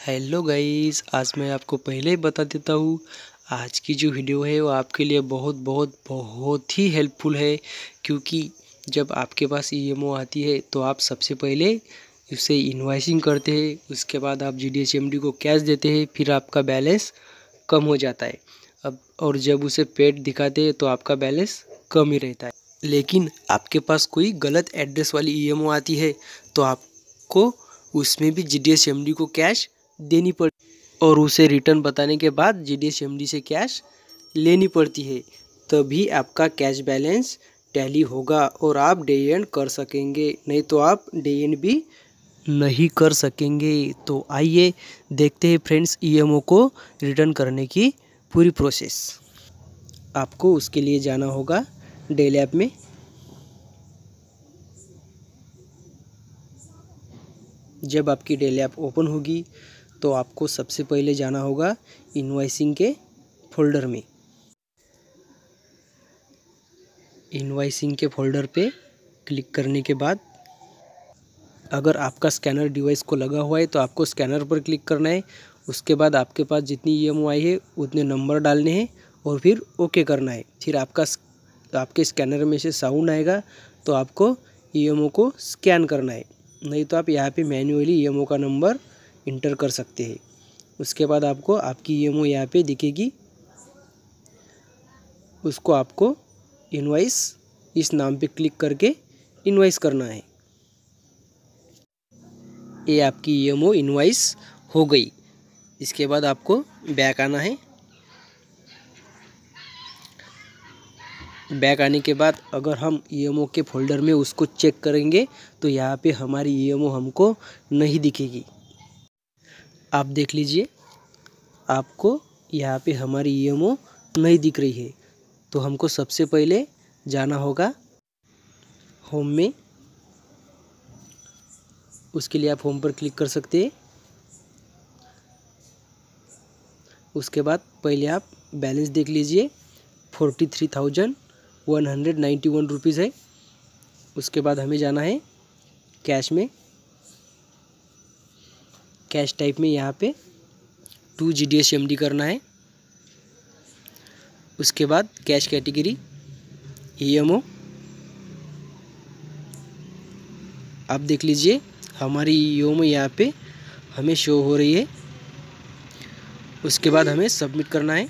Hello guys, आज मैं आपको पहले ही बता देता हूँ। आज की जो वीडियो है वो आपके लिए बहुत बहुत बहुत ही हेल्पफुल है, क्योंकि जब आपके पास ईएमओ आती है तो आप सबसे पहले उसे इनवॉइसिंग करते हैं। उसके बाद आप जीडीएसएमडी को कैश देते हैं, फिर आपका बैलेंस कम हो जाता है। अब और जब उसे पेड दिखाते हैं तो आपका बैलेंस कम ही रहता है। लेकिन आपके पास कोई गलत एड्रेस वाली ईएमओ आती है तो आपको उसमें भी जीडीएसएमडी को कैश देनी पड़ती और उसे रिटर्न बताने के बाद जीडीएसएमडी से कैश लेनी पड़ती है। तभी आपका कैश बैलेंस टैली होगा और आप डे एंड कर सकेंगे, नहीं तो आप डे एंड भी नहीं कर सकेंगे। तो आइए देखते हैं फ्रेंड्स ईएमओ को रिटर्न करने की पूरी प्रोसेस। आपको उसके लिए जाना होगा डेल ऐप में। जब आपकी डेल ऐप ओपन होगी तो आपको सबसे पहले जाना होगा इनवॉइसिंग के फोल्डर में। इनवॉइसिंग के फोल्डर पे क्लिक करने के बाद अगर आपका स्कैनर डिवाइस को लगा हुआ है तो आपको स्कैनर पर क्लिक करना है। उसके बाद आपके पास जितनी ईएमओ आई है उतने नंबर डालने हैं और फिर ओके करना है। फिर आपके स्कैनर में से साउंड आएगा तो आपको ईएमओ को स्कैन करना है, नहीं तो आप यहाँ पे मैन्युअली ईएमओ का नंबर इंटर कर सकते हैं। उसके बाद आपको आपकी ईएमओ यहाँ पे दिखेगी, उसको आपको इनवॉइस इस नाम पे क्लिक करके इनवॉइस करना है। ये आपकी ईएमओ इनवॉइस हो गई। इसके बाद आपको बैक आना है। बैक आने के बाद अगर हम ईएमओ के फोल्डर में उसको चेक करेंगे तो यहाँ पे हमारी ईएमओ हमको नहीं दिखेगी। आप देख लीजिए, आपको यहाँ पे हमारी ईएमओ नहीं दिख रही है। तो हमको सबसे पहले जाना होगा होम में। उसके लिए आप होम पर क्लिक कर सकते हैं। उसके बाद पहले आप बैलेंस देख लीजिए, 43,191 रुपीज़ है। उसके बाद हमें जाना है कैश में। कैश टाइप में यहाँ पे 2 जीडीएसएमडी करना है। उसके बाद कैश कैटेगरी ईएमओ। आप देख लीजिए हमारी ईएमओ यहाँ पे हमें शो हो रही है। उसके बाद हमें सबमिट करना है।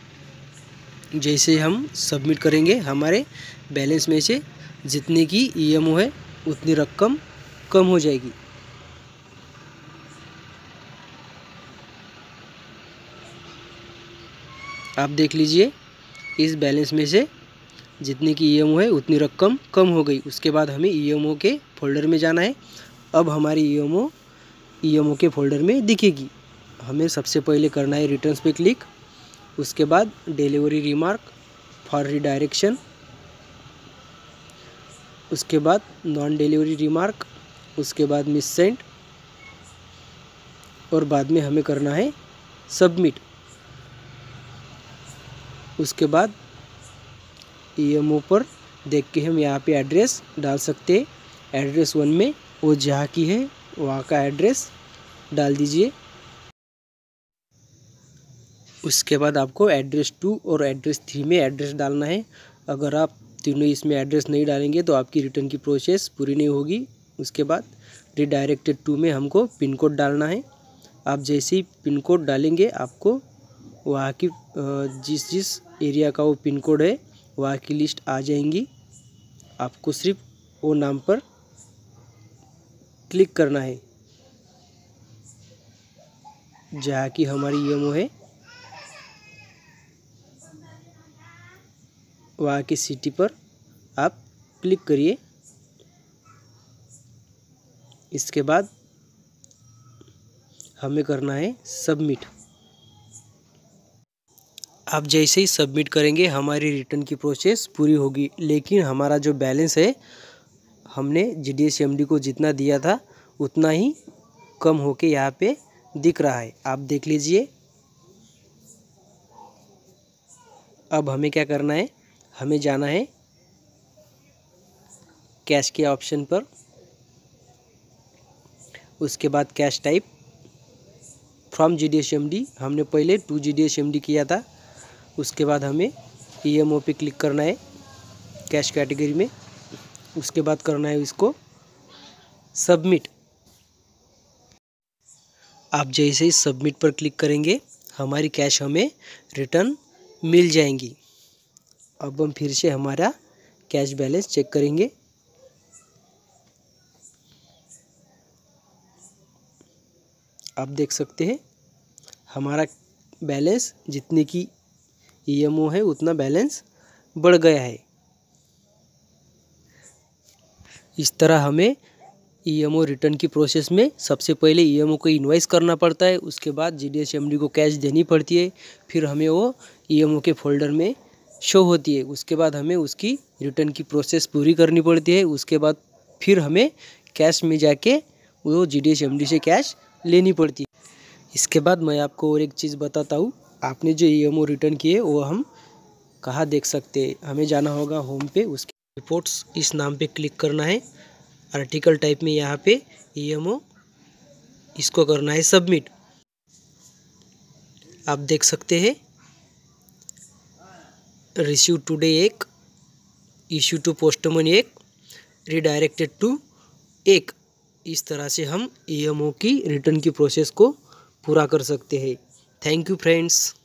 जैसे हम सबमिट करेंगे हमारे बैलेंस में से जितने की ईएमओ है उतनी रकम कम हो जाएगी। आप देख लीजिए इस बैलेंस में से जितने की ईएमओ है उतनी रकम कम हो गई। उसके बाद हमें ईएमओ के फोल्डर में जाना है। अब हमारी ईएमओ के फोल्डर में दिखेगी। हमें सबसे पहले करना है रिटर्न्स पे क्लिक। उसके बाद डिलीवरी रिमार्क फॉर रिडायरेक्शन। उसके बाद नॉन डिलीवरी रिमार्क। उसके बाद मिस सेंड और बाद में हमें करना है सबमिट। उसके बाद ईएमओ पर देख के हम यहाँ पे एड्रेस डाल सकते हैं। एड्रेस 1 में वो जहाँ की है वहाँ का एड्रेस डाल दीजिए। उसके बाद आपको एड्रेस 2 और एड्रेस 3 में एड्रेस डालना है। अगर आप तीनों इसमें एड्रेस नहीं डालेंगे तो आपकी रिटर्न की प्रोसेस पूरी नहीं होगी। उसके बाद रिडायरेक्टेड 2 में हमको पिन कोड डालना है। आप जैसे ही पिन कोड डालेंगे आपको वहाँ की जिस जिस एरिया का वो पिन कोड है वहाँ की लिस्ट आ जाएंगी। आपको सिर्फ वो नाम पर क्लिक करना है जहाँ की हमारी ईएमओ है, वहाँ की सिटी पर आप क्लिक करिए। इसके बाद हमें करना है सबमिट। आप जैसे ही सबमिट करेंगे हमारी रिटर्न की प्रोसेस पूरी होगी। लेकिन हमारा जो बैलेंस है हमने जीडीएसएमडी को जितना दिया था उतना ही कम होके यहाँ पे दिख रहा है। आप देख लीजिए। अब हमें क्या करना है, हमें जाना है कैश के ऑप्शन पर। उसके बाद कैश टाइप फ्रॉम GDSMD। हमने पहले टू GDSMD किया था। उसके बाद हमें EMO पे क्लिक करना है कैश कैटेगरी में। उसके बाद करना है इसको सबमिट। आप जैसे ही सबमिट पर क्लिक करेंगे हमारी कैश हमें रिटर्न मिल जाएंगी। अब हम फिर से हमारा कैश बैलेंस चेक करेंगे। आप देख सकते हैं हमारा बैलेंस जितने की EMO है उतना बैलेंस बढ़ गया है। इस तरह हमें EMO रिटर्न की प्रोसेस में सबसे पहले EMO को इनवॉइस करना पड़ता है, उसके बाद GDSMD को कैश देनी पड़ती है, फिर हमें वो EMO के फोल्डर में शो होती है। उसके बाद हमें उसकी रिटर्न की प्रोसेस पूरी करनी पड़ती है। उसके बाद फिर हमें कैश में जाके वो GDSMD से कैश लेनी पड़ती है। इसके बाद मैं आपको और एक चीज़ बताता हूँ। आपने जो EMO रिटर्न किए वो हम कहाँ देख सकते हैं। हमें जाना होगा होम पे, उसके रिपोर्ट्स इस नाम पे क्लिक करना है। आर्टिकल टाइप में यहाँ पे EMO इसको करना है सबमिट। आप देख सकते हैं receive today 1, issue to postman 1, redirected to 1। इस तरह से हम EMO की रिटर्न की प्रोसेस को पूरा कर सकते हैं। Thank you friends.